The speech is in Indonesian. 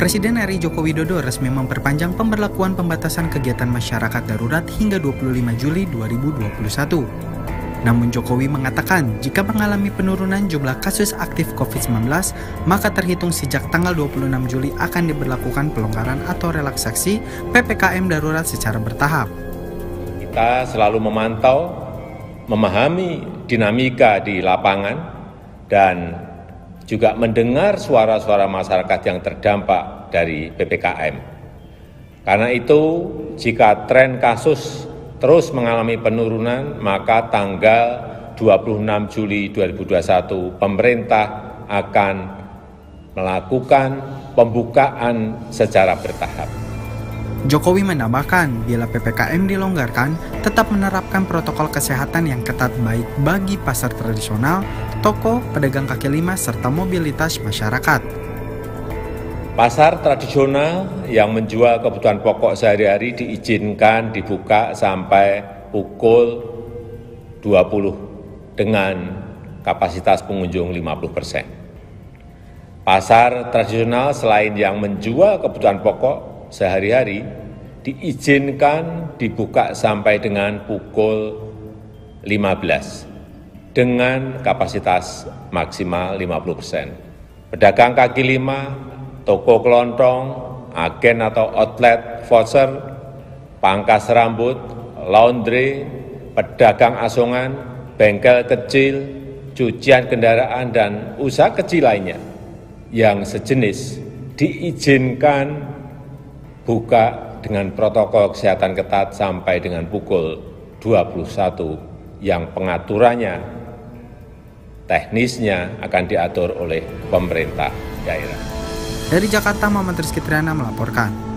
Presiden RI Joko Widodo resmi memperpanjang pemberlakuan pembatasan kegiatan masyarakat darurat hingga 25 Juli 2021. Namun Jokowi mengatakan jika mengalami penurunan jumlah kasus aktif COVID-19, maka terhitung sejak tanggal 26 Juli akan diberlakukan pelonggaran atau relaksasi PPKM darurat secara bertahap. Kita selalu memantau, memahami dinamika di lapangan, dan juga mendengar suara-suara masyarakat yang terdampak dari PPKM. Karena itu, jika tren kasus terus mengalami penurunan, maka tanggal 26 Juli 2021 pemerintah akan melakukan pembukaan secara bertahap. Jokowi menambahkan, bila PPKM dilonggarkan, tetap menerapkan protokol kesehatan yang ketat baik bagi pasar tradisional, toko, pedagang kaki lima, serta mobilitas masyarakat. Pasar tradisional yang menjual kebutuhan pokok sehari-hari diizinkan dibuka sampai pukul 20 dengan kapasitas pengunjung 50%. Pasar tradisional selain yang menjual kebutuhan pokok sehari-hari diizinkan dibuka sampai dengan pukul 15 dengan kapasitas maksimal 50%. Pedagang kaki lima, toko kelontong, agen atau outlet voucher, pangkas rambut, laundry, pedagang asongan, bengkel kecil, cucian kendaraan, dan usaha kecil lainnya yang sejenis diizinkan buka dengan protokol kesehatan ketat sampai dengan pukul 21 yang pengaturannya teknisnya akan diatur oleh pemerintah daerah. Dari Jakarta, Muhammad Rizky Triana melaporkan.